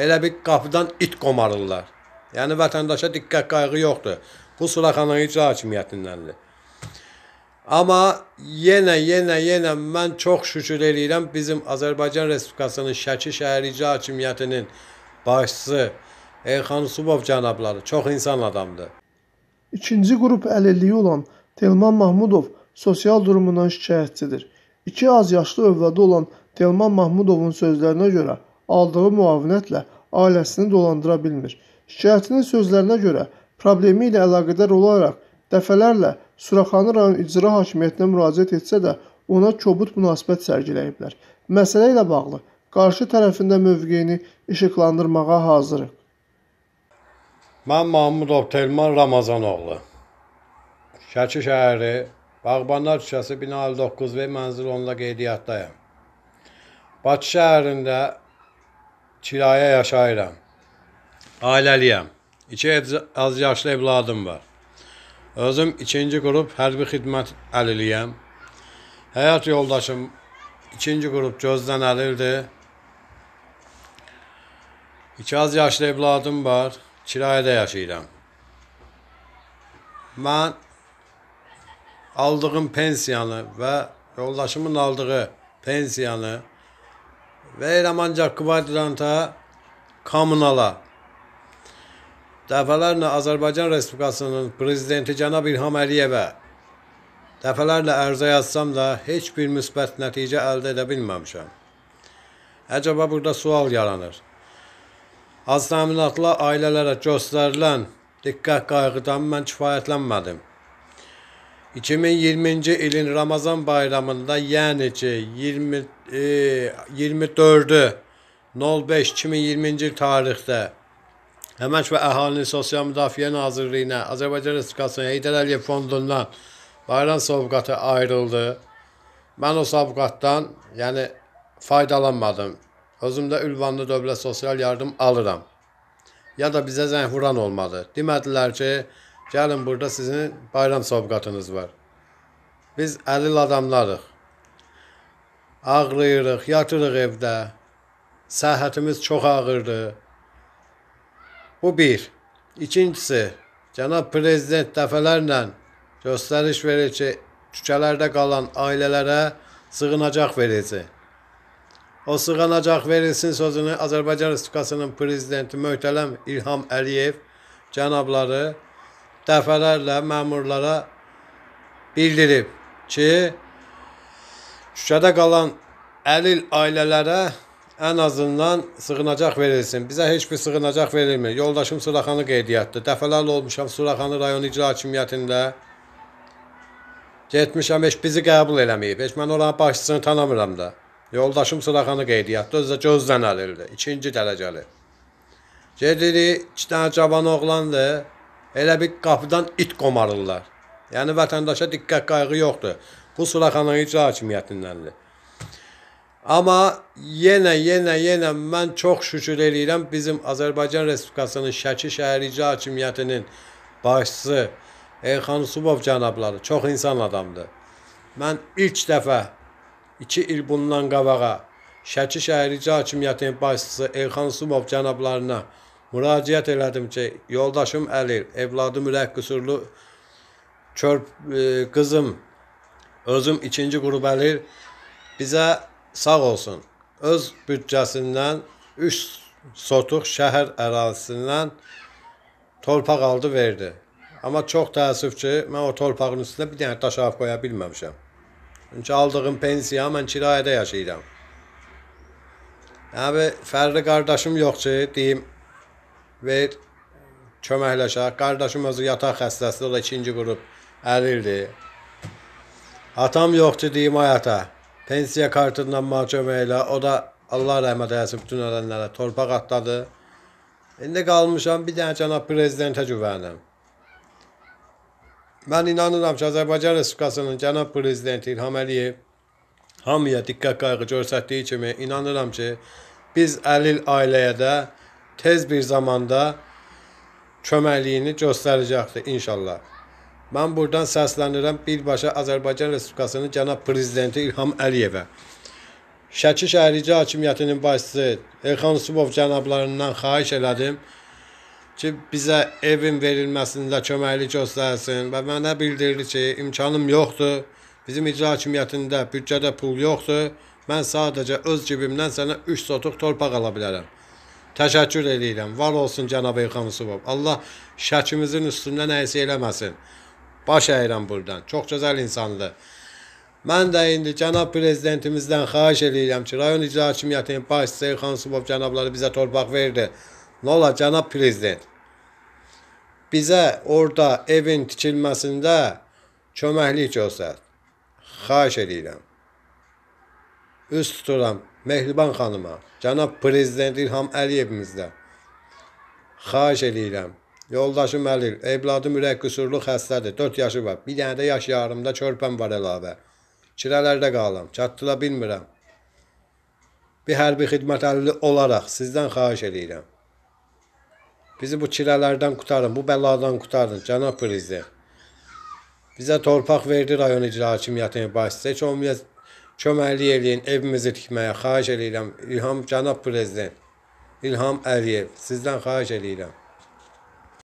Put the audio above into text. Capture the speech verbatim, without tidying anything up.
elə bir qapıdan it qomarırlar. Yəni vətəndaşa diqqət qayğı yoxdur. Bu Suraxanın icra hakimiyyətindəndir. Amma yenə, yenə, yenə mən çox şükür eləyirəm bizim Azərbaycan Respublikasının Şəki şəhər icra hakimiyyətinin başçısı Elxan Usubov cənabları çox insan adamdır. İkinci qrup əlilliyi olan Telman Mahmudov sosial durumundan şikayətçidir. İki az yaşlı övladı olan Telman Mahmudovun sözlərinə görə aldığı müavinətlə ailəsini dolandıra bilmir. Şikayətçinin sözlərinə görə problemi ilə əlaqədar olaraq dəfələrlə Suraxanı rayon icra hakimiyyətinə müraciət etsə də ona kobud münasibət sərgiləyiblər. Məsələ ilə bağlı qarşı tərəfində mövqeyini işıqlandırmağa hazırıq. Mən Mahmudov Telman Ramazanoğlu. Şəki şəhəri, Bağbanlar küçəsi bina əlli doqquz və mənzil onla qeydiyyatdayım. Bakı şəhərində kirayə yaşayıram. Ailəliyəm. İki az yaşlı evladım var. Özüm ikinci qrup hərbi xidmət əliliyəm. Həyat yoldaşım ikinci qrup gözdən əlildir. İki az yaşlı evladım var. Kirayədə yaşayıram. Mən aldığım pensiyanı və yoldaşımın aldığı pensiyanı verirəm ancaq kvadrant'a, kommunala. Dəfələrlə Azərbaycan Respublikasının prezidenti cənab İlham Əliyevə dəfələrlə ərizə yazsam da heç bir müsbət nəticə əldə edə bilməmişəm. Əcəba burada sual yaranır. Az təminatlı ailələrə göstərilən diqqət qayğıdan mən kifayətlənmədim. iki min iyirminci ilin Ramazan bayramında, yəni ki iyirmi dördü beş iki min iyirminci il tarixdə Əmək və Əhalinin Sosial Müdafiə Nazirliyinə Azərbaycan Respublikasının Heydər Əliyev Fondundan bayram sovqatı ayrıldı. Mən o sovqatdan yəni faydalanmadım. Özümdə ünvanlı dövlət sosial yardım alıram. Ya da bizə zəng vuran olmadı. Demədilər ki, gəlin burada sizin bayram sovqatınız var. Biz əlil adamlarıq. Ağrıyırıq, yatırıq evdə. Səhhətimiz çox ağırdır. Bu bir. İkincisi, cənab prezident dəfələrlə göstəriş verir ki, küçələrdə qalan ailələrə sığınacaq verilsin. O sığınacaq verilsin sözünü Azərbaycan Respublikasının prezidenti möhtərəm İlham Əliyev cənabları dəfələrlə məmurlara bildirib ki, küçədə qalan əlil ailələrə ən azından sığınacaq verilsin. Bizə heç bir sığınacaq verilmir. Yoldaşım Suraxanı qeydiyyatdır. Dəfələrlə olmuşam Suraxanı rayon icra hakimiyyətində. Getmişəm, heç bizi qəbul eləməyib. Heç mən oranın başçısını tanımıram da. Yoldaşım Suraxanı qeydiyyatdır. Özü də gözdən əlildir. İkinci dərəcəli. Gedirik, iki dənə cavan oğlandır. Elə bir qapıdan it qomarırlar. Yəni vətəndaşa diqqət qayğı yoxdur. Bu Suraxanın icra hakimiyyətindəndir. Amma yenə, yenə, yenə mən çox şükür eləyirəm bizim Azərbaycan Respublikasının Şəki şəhər icra hakimiyyətinin başçısı Elxan Usubov cənabları çox insan adamdır. Mən ilk dəfə iki il bundan qabağa Şəki şəhər icra hakimiyyətinin başçısı Elxan Usubov cənablarına müraciət elədim ki, yoldaşım əlil, evladım ürək qüsurlu, kör e, qızım, özüm ikinci qrup əlil bizə sağ olsun, öz büdcəsindən üç sotuq şəhər ərazisindən torpaq aldı, verdi. Amma çox təəssüf ki, mən o torpağın üstünə bir dənə daş ağ qoya bilməmişəm. Çünki aldığım pensiya, mən kirayədə yaşayıram. Yəni, fərqli qardaşım yox ki, deyim, ver, köməkləşək. Qardaşım özü yataq xəstəsidir, o da ikinci qrup əlildir. Atam yox ki, deyim, ayata. Pensiya kartından mahkəmə ilə, o da Allah rəhmət eləsin bütün ölənlərə torpaq atladı. İndi qalmışam bir dənə cənab prezidentə güvənəm. Mən inanıram ki, Azərbaycan Respublikasının cənab prezidenti İlham Əliyev hamıya diqqət qayğı göstərdiyi kimi inanıram ki, biz əlil ailəyə də tez bir zamanda köməkliyini göstərəcəkdir inşallah. Mən buradan səslənirəm birbaşa Azərbaycan Respublikasının cənab prezidenti İlham Əliyevə. Şəki şəhər İcra Hakimiyyətinin başçısı Elxan Yusubov cənablarından xahiş elədim ki, bizə evin verilməsində köməklik göstərsin və mənə bildirdi ki, imkanım yoxdur. Bizim icra hakimiyyətində büdcədə pul yoxdur. Mən sadəcə öz cibimdən sənə üç sotuq torpaq ala bilərəm. Təşəkkür edirəm. Var olsun cənab Elxan Yusubov. Allah şəkimizin üstündə nəysə eləməsin. Baş əyirəm buradan. Çox gözəl insandır. Mən də indi cənab prezidentimizdən xahiş edirəm ki, rayon icra hakimiyyətinin başçısı Elxan Yusubov cənabları bizə torpaq verdi. Nə olar cənab prezident? Bizə orada evin tikilməsində köməklik göstər. Xahiş edirəm. Üst tuturam Mehriban xanıma, cənab prezident İlham Əliyevimizdə. Xahiş edirəm. Yoldaşım Əlil, evladım ürək qüsurlu xəstədir, dörd yaşı var. Bir dənə də yaş yarımda körpəm var əlavə. Kirələrdə qalam, çatdıra bilmirəm. Bir hərbi xidmət əlili olaraq sizdən xahiş edirəm. Bizi bu kirələrdən qutarın, bu bəladan qutarın, cənab prezident. Bizə torpaq verdi rayon icra hakimiyyətinin başçısı. Heç olmayacaq köməklik eləyin, evimizi tikməyə xahiş edirəm. İlham cənab prezident, İlham Əliyev, sizdən xahiş edirəm.